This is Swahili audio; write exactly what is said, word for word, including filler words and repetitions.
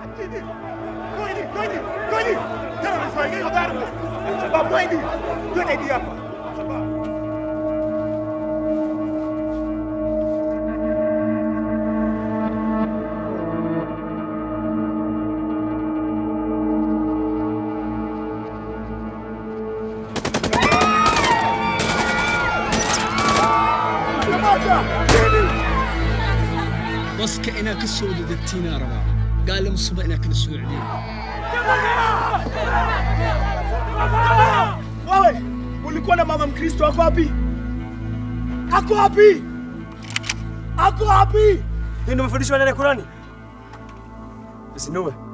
Kweli, kweli, kweli. Tena niswaige habari. Sababu kweli. Twende hadi hapa. Sababu. بس كأنها كسودة دتينا ربع قال لهم الصبح إنها كل السعودية. Wewe ulikuwa na mama Mkristo ako wapi? Ako wapi? Ako wapi? Ndio mafundisho ya Qur'ani. Usinue.